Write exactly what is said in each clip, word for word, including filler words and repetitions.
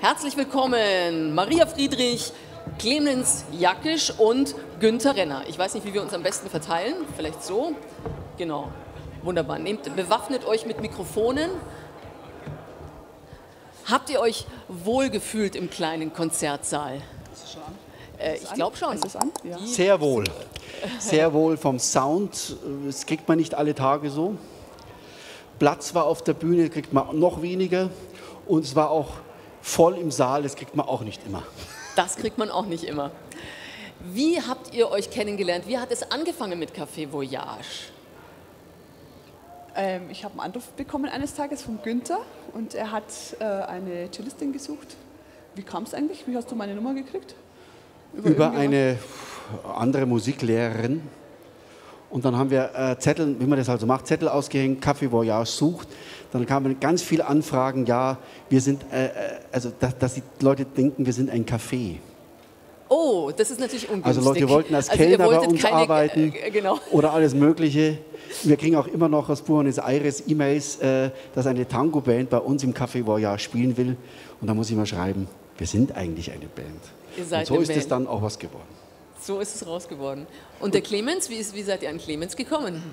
Herzlich willkommen, Maria Friedrich, Clemens Jackisch und Günther Renner. Ich weiß nicht, wie wir uns am besten verteilen, vielleicht so. Genau, wunderbar. Nehmt, bewaffnet euch mit Mikrofonen. Habt ihr euch wohlgefühlt im kleinen Konzertsaal? Ist es schon an? Äh, ich glaube schon. Ist es an? Ja. Sehr wohl. Sehr wohl vom Sound. Das kriegt man nicht alle Tage so. Platz war auf der Bühne, kriegt man noch weniger. Und es war auch voll im Saal, das kriegt man auch nicht immer. Das kriegt man auch nicht immer. Wie habt ihr euch kennengelernt? Wie hat es angefangen mit Café Voyage? Ähm, ich habe einen Anruf bekommen eines Tages von Günther und er hat äh, eine Cellistin gesucht. Wie kam es eigentlich? Wie hast du meine Nummer gekriegt? Über, Über eine andere Musiklehrerin. Und dann haben wir äh, Zettel, wie man das also macht, Zettel ausgehängt, Café Voyage sucht. Dann kamen ganz viele Anfragen, ja, wir sind, äh, also dass, dass die Leute denken, wir sind ein Café. Oh, das ist natürlich ungünstig. Also Leute wollten als also Kellner bei uns keine, arbeiten äh, genau. oder alles Mögliche. Wir kriegen auch immer noch aus Buenos Aires E-Mails, äh, dass eine Tango-Band bei uns im Café Voyage spielen will. Und da muss ich mal schreiben, wir sind eigentlich eine Band. Ihr seid Und so eine ist Band. es dann auch was geworden. So ist es raus geworden. Und der Clemens, wie, ist, wie seid ihr an Clemens gekommen?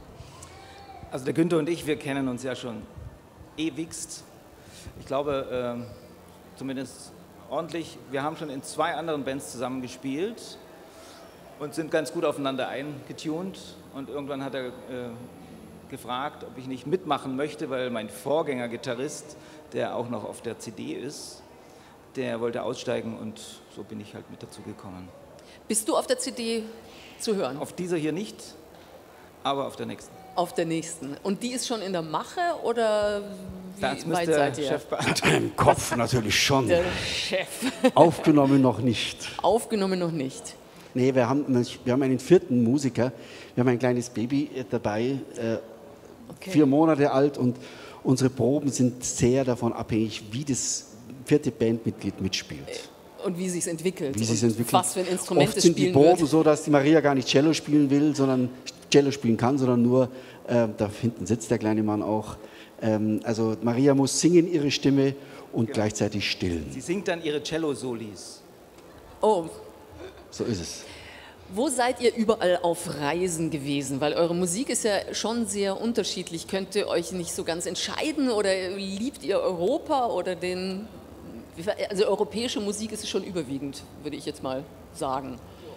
Also der Günther und ich, wir kennen uns ja schon ewigst. Ich glaube, ähm, zumindest ordentlich. Wir haben schon in zwei anderen Bands zusammen gespielt und sind ganz gut aufeinander eingetunt. Und irgendwann hat er äh, gefragt, ob ich nicht mitmachen möchte, weil mein Vorgänger-Gitarrist, der auch noch auf der C D ist, der wollte aussteigen und so bin ich halt mit dazu gekommen. Bist du auf der C D zu hören? Auf dieser hier nicht, aber auf der nächsten. Auf der nächsten. Und die ist schon in der Mache oder wie Das weit müsste seid der ihr? Chef beantworten. Im Kopf natürlich schon. Der Chef. Aufgenommen noch nicht. Aufgenommen noch nicht. Nee, wir haben, wir haben einen vierten Musiker. Wir haben ein kleines Baby dabei, äh, Okay. vier Monate alt. Und unsere Proben sind sehr davon abhängig, wie das vierte Bandmitglied mitspielt. Und wie sich entwickelt. Wie sich und entwickelt. was für ein Instrument Oft es sind die spielen Proben wird. so, dass die Maria gar nicht Cello spielen will, sondern Cello spielen kann, sondern nur, äh, da hinten sitzt der kleine Mann auch. Ähm, also Maria muss singen, ihre Stimme, und Genau. gleichzeitig stillen. Sie singt dann ihre Cello-Solis. Oh, So ist es. wo seid ihr überall auf Reisen gewesen? Weil eure Musik ist ja schon sehr unterschiedlich. Könnt ihr euch nicht so ganz entscheiden oder liebt ihr Europa oder den... Also europäische Musik ist schon überwiegend, würde ich jetzt mal sagen.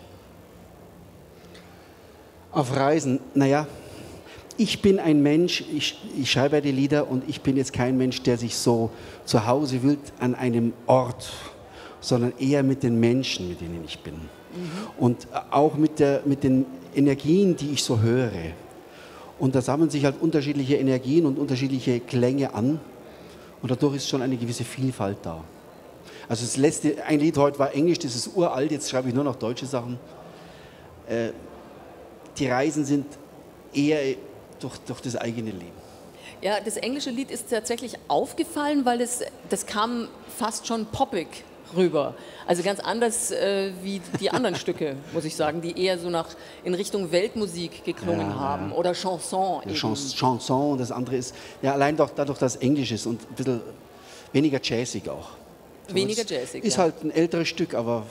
Auf Reisen, naja, ich bin ein Mensch, ich, ich schreibe die Lieder und ich bin jetzt kein Mensch, der sich so zu Hause fühlt an einem Ort, sondern eher mit den Menschen, mit denen ich bin. Mhm. Und auch mit, der, mit den Energien, die ich so höre. Und da sammeln sich halt unterschiedliche Energien und unterschiedliche Klänge an und dadurch ist schon eine gewisse Vielfalt da. Also das letzte, ein Lied heute war Englisch, das ist uralt, jetzt schreibe ich nur noch deutsche Sachen. Äh, die Reisen sind eher durch, durch das eigene Leben. Ja, das englische Lied ist tatsächlich aufgefallen, weil das, das kam fast schon poppig rüber. Also ganz anders äh, wie die anderen Stücke, muss ich sagen, die eher so nach, in Richtung Weltmusik geklungen Ja, haben ja. oder Chanson. Ja, eben. Chans- Chanson und das andere ist, ja, allein doch, dadurch, dass es Englisch ist und ein bisschen weniger jazzig auch. So, Weniger es jazzig, Ist ja. halt ein älteres Stück, aber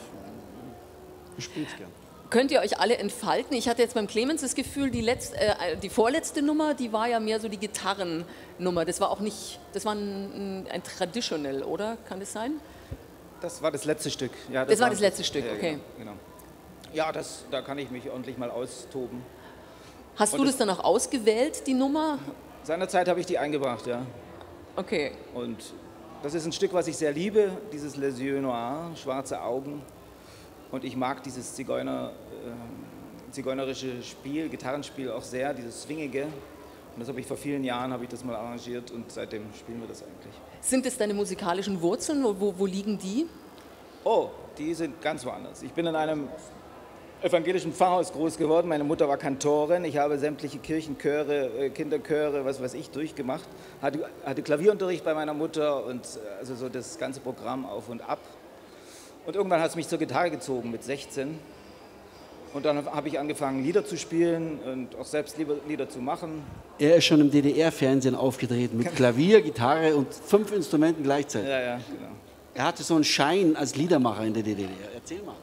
ich spiele es gern. Könnt ihr euch alle entfalten? Ich hatte jetzt beim Clemens das Gefühl, die, letzte, äh, die vorletzte Nummer, die war ja mehr so die Gitarrennummer. Das war auch nicht, das war ein, ein Traditional, oder? Kann das sein? Das war das letzte Stück. Ja, Das war das letzte Stück, ja, okay. Genau, genau. Ja, das, da kann ich mich ordentlich mal austoben. Hast Und du das- das dann auch ausgewählt, die Nummer? Seinerzeit habe ich die eingebracht, ja. Okay. Und das ist ein Stück, was ich sehr liebe, dieses Les Yeux Noirs, schwarze Augen. Und ich mag dieses Zigeuner, äh, zigeunerische Spiel, Gitarrenspiel auch sehr, dieses Swingige. Und das habe ich vor vielen Jahren, habe ich das mal arrangiert und seitdem spielen wir das eigentlich. Sind es deine musikalischen Wurzeln? Wo, wo, wo liegen die? Oh, die sind ganz woanders. Ich bin in einem evangelischen Pfarrhaus groß geworden. Meine Mutter war Kantorin. Ich habe sämtliche Kirchenchöre, Kinderchöre, was weiß ich, durchgemacht. Hatte, hatte Klavierunterricht bei meiner Mutter und also so das ganze Programm auf und ab. Und irgendwann hat es mich zur Gitarre gezogen mit sechzehn. Und dann habe ich angefangen, Lieder zu spielen und auch selbst Lieder zu machen. Er ist schon im D D R-Fernsehen aufgetreten mit Klavier, Gitarre und fünf Instrumenten gleichzeitig. Ja, ja, genau. Er hatte so einen Schein als Liedermacher in der D D R. Erzähl mal.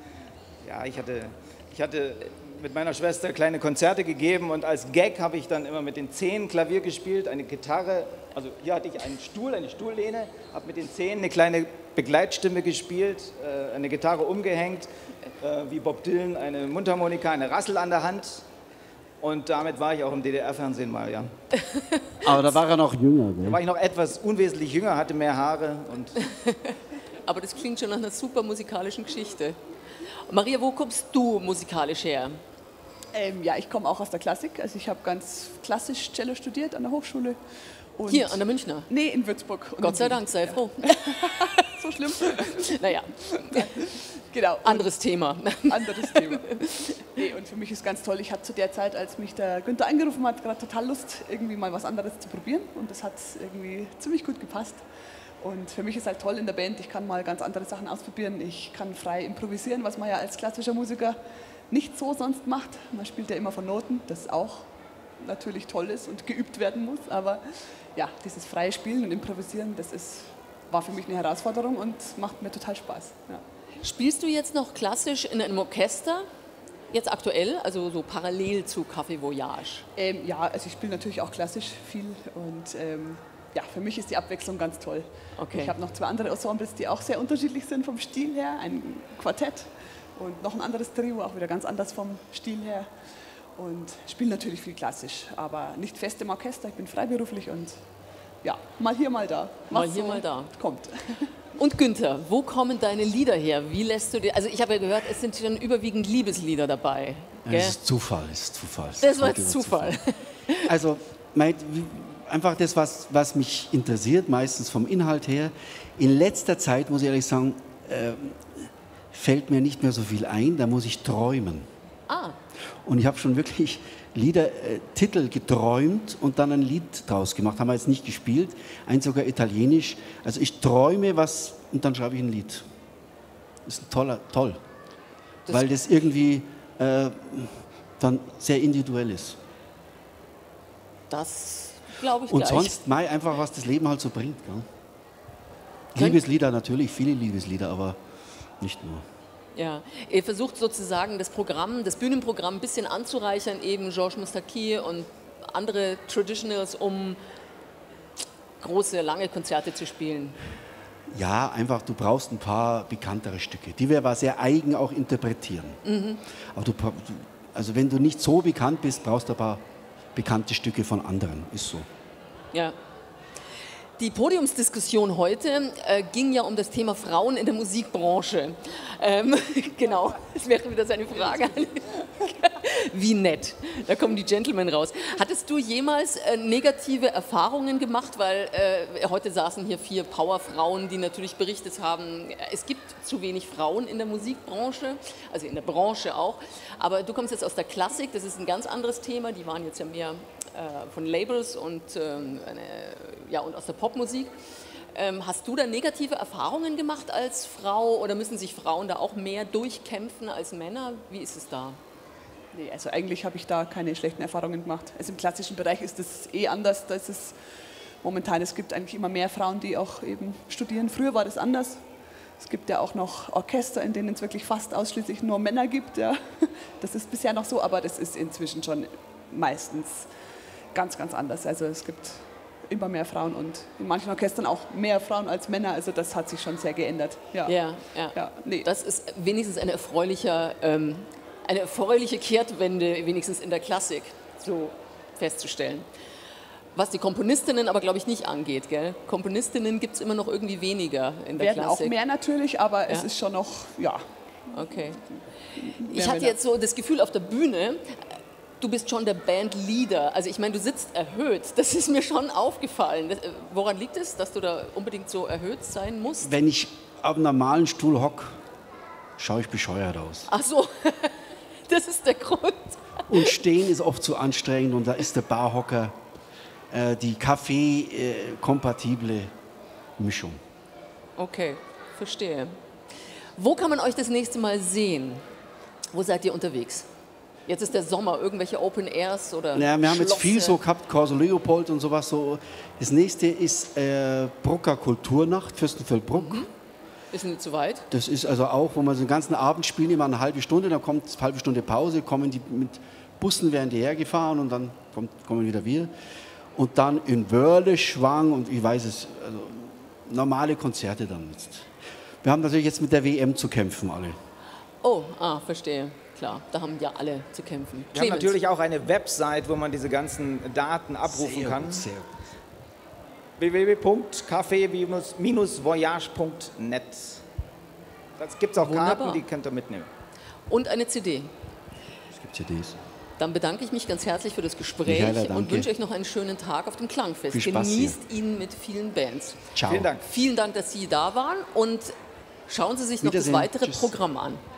Ja, ich hatte, ich hatte mit meiner Schwester kleine Konzerte gegeben und als Gag habe ich dann immer mit den Zehen Klavier gespielt, eine Gitarre, also hier hatte ich einen Stuhl, eine Stuhllehne, habe mit den Zehen eine kleine Begleitstimme gespielt, äh, eine Gitarre umgehängt, äh, wie Bob Dylan, eine Mundharmonika, eine Rassel an der Hand und damit war ich auch im D D R-Fernsehen mal, ja. Aber da war er noch jünger, gell? Da war ich noch etwas unwesentlich jünger, hatte mehr Haare und... Aber das klingt schon nach einer super musikalischen Geschichte. Maria, wo kommst du musikalisch her? Ähm, ja, ich komme auch aus der Klassik. Also ich habe ganz klassisch Cello studiert an der Hochschule. Und Hier, an der Münchner? Nee, in Würzburg. Und Gott in sei Wien. Dank, sei Ja. froh. So schlimm? Naja, Genau. Und anderes Thema. anderes Thema. Nee, und für mich ist ganz toll, ich hatte zu der Zeit, als mich der Günther angerufen hat, gerade total Lust, irgendwie mal was anderes zu probieren. Und das hat irgendwie ziemlich gut gepasst. Und für mich ist halt toll in der Band, ich kann mal ganz andere Sachen ausprobieren. Ich kann frei improvisieren, was man ja als klassischer Musiker nicht so sonst macht. Man spielt ja immer von Noten, das auch natürlich toll ist und geübt werden muss. Aber ja, dieses freie Spielen und Improvisieren, das ist, war für mich eine Herausforderung und macht mir total Spaß. Ja. Spielst du jetzt noch klassisch in einem Orchester? Jetzt aktuell, also so parallel zu Café Voyage? Ähm, ja, also ich spiele natürlich auch klassisch viel und ähm, ja, für mich ist die Abwechslung ganz toll. Okay. Ich habe noch zwei andere Ensembles, die auch sehr unterschiedlich sind vom Stil her, ein Quartett und noch ein anderes Trio, auch wieder ganz anders vom Stil her und spiele natürlich viel klassisch, aber nicht fest im Orchester, ich bin freiberuflich und ja, mal hier, mal da. Mal Was hier, so mal da. Kommt. Und Günther, wo kommen deine Lieder her? Wie lässt du dir, also ich habe ja gehört, es sind schon überwiegend Liebeslieder dabei. Gell? Das ist Zufall, das ist Zufall. Das war kommt jetzt über Zufall. Also, mein, einfach das, was, was mich interessiert, meistens vom Inhalt her. In letzter Zeit, muss ich ehrlich sagen, äh, fällt mir nicht mehr so viel ein, da muss ich träumen. Ah, Und ich habe schon wirklich Lieder, äh, Titel geträumt und dann ein Lied draus gemacht. Haben wir jetzt nicht gespielt, eins sogar italienisch. Also ich träume was und dann schreibe ich ein Lied. Das ist ein toller, toll. Das- Weil das irgendwie äh, dann sehr individuell ist. das glaube ich Und gleich. sonst Mai einfach, was das Leben halt so bringt. Gell? Könnt- Liebeslieder natürlich, viele Liebeslieder, aber nicht nur. Ja, ihr versucht sozusagen das Programm, das Bühnenprogramm ein bisschen anzureichern, eben Georges Moustaki und andere Traditionals, um große, lange Konzerte zu spielen. Ja, einfach, du brauchst ein paar bekanntere Stücke, die wir aber sehr eigen auch interpretieren. Mhm. Aber du, bra- du- also wenn du nicht so bekannt bist, brauchst du ein paar bekannte Stücke von anderen, ist so. Ja. Die Podiumsdiskussion heute äh, ging ja um das Thema Frauen in der Musikbranche. Ähm, genau, das wäre wieder seine Frage. Wie nett, da kommen die Gentlemen raus. Hattest du jemals äh, negative Erfahrungen gemacht? Weil äh, heute saßen hier vier Powerfrauen, die natürlich berichtet haben, es gibt zu wenig Frauen in der Musikbranche, also in der Branche auch. Aber du kommst jetzt aus der Klassik, das ist ein ganz anderes Thema. Die waren jetzt ja mehr äh, von Labels und, ähm, eine, ja, und aus der Popmusik. Ähm, hast du da negative Erfahrungen gemacht als Frau oder müssen sich Frauen da auch mehr durchkämpfen als Männer? Wie ist es da? Nee, also eigentlich habe ich da keine schlechten Erfahrungen gemacht. Also im klassischen Bereich ist es eh anders. Da ist es momentan, es gibt eigentlich immer mehr Frauen, die auch eben studieren. Früher war das anders. Es gibt ja auch noch Orchester, in denen es wirklich fast ausschließlich nur Männer gibt. Ja. Das ist bisher noch so, aber das ist inzwischen schon meistens ganz, ganz anders. Also es gibt immer mehr Frauen und in manchen Orchestern auch mehr Frauen als Männer. Also das hat sich schon sehr geändert. Ja, Ja, ja. ja nee. Das ist wenigstens eine erfreuliche, ähm, eine erfreuliche Kehrtwende, wenigstens in der Klassik, so festzustellen. Was die Komponistinnen aber, glaube ich, nicht angeht. Gell? Komponistinnen gibt es immer noch irgendwie weniger in der werden Klassik. auch mehr natürlich, aber es Ja. ist schon noch, ja. Okay. Ich Mehr hatte Männer. jetzt so das Gefühl auf der Bühne, du bist schon der Bandleader. Also ich meine, du sitzt erhöht. Das ist mir schon aufgefallen. Das, äh, woran liegt es, dass du da unbedingt so erhöht sein musst? Wenn ich auf einem normalen Stuhl hocke, schaue ich bescheuert aus. Ach so, das ist der Grund. Und stehen ist oft zu anstrengend und da ist der Barhocker äh, die Kaffee-kompatible Mischung. Okay, verstehe. Wo kann man euch das nächste Mal sehen? Wo seid ihr unterwegs? Jetzt ist der Sommer, irgendwelche Open Airs oder Ja, wir haben jetzt Schlosse? viel so gehabt, Corso Leopold und sowas. So. Das nächste ist äh, Brucker Kulturnacht, Fürstenfeldbruck. Mhm. Ist nicht zu weit? Das ist also auch, wo man so den ganzen Abend spielen, immer eine halbe Stunde, dann kommt eine halbe Stunde Pause, kommen die mit Bussen werden die hergefahren und dann kommt, kommen wieder wir. Und dann in Wörleschwang und ich weiß es, also normale Konzerte dann jetzt. Wir haben natürlich jetzt mit der W M zu kämpfen alle. Oh, ah, verstehe. Klar, da haben ja alle zu kämpfen. Wir haben natürlich auch eine Website, wo man diese ganzen Daten abrufen Sehr kann. gut, sehr gut. w w w punkt café voyage punkt net. Das gibt es auch Wunderbar. Karten, die könnt ihr mitnehmen. Und eine C D. Es gibt C Ds. Dann bedanke ich mich ganz herzlich für das Gespräch Michaela, danke. und wünsche euch noch einen schönen Tag auf dem Klangfest. Viel Spaß Genießt ihn mit vielen Bands. Ciao. Vielen Dank. Vielen Dank, dass Sie da waren und schauen Sie sich noch das Wiedersehen. weitere Tschüss. Programm an.